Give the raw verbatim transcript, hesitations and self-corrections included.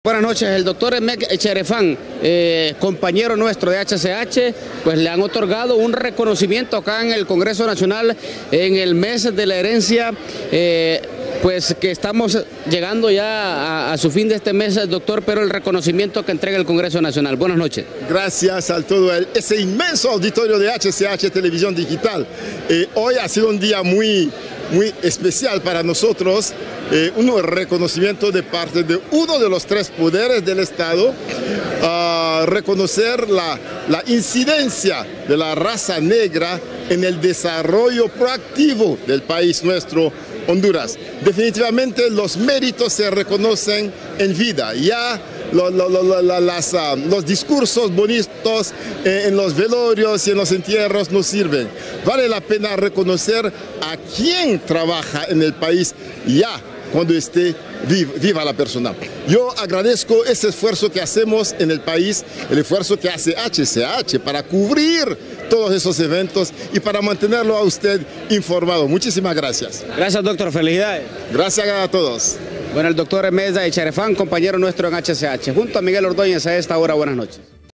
Buenas noches, el doctor Emek Cherefán, eh, compañero nuestro de H C H, pues le han otorgado un reconocimiento acá en el Congreso Nacional en el mes de la herencia, eh, pues que estamos llegando ya a, a su fin de este mes, doctor, pero el reconocimiento que entrega el Congreso Nacional. Buenas noches. Gracias a todo el, ese inmenso auditorio de H C H Televisión Digital. Eh, hoy ha sido un día muy, muy especial para nosotros, eh, un reconocimiento de parte de uno de los tres poderes del Estado, uh, reconocer la, la incidencia de la raza negra en el desarrollo proactivo del país nuestro, Honduras. Definitivamente los méritos se reconocen en vida. Ya lo, lo, lo, lo, las, uh, los discursos bonitos eh, en los velorios y en los entierros no sirven. Vale la pena reconocer a quien trabaja en el país ya cuando esté viva, viva la persona. Yo agradezco ese esfuerzo que hacemos en el país, el esfuerzo que hace H C H para cubrir todos esos eventos y para mantenerlo a usted informado. Muchísimas gracias. Gracias, doctor. Felicidades. Gracias a todos. Bueno, el doctor Emek Cherefán, compañero nuestro en H C H, junto a Miguel Ordóñez a esta hora. Buenas noches.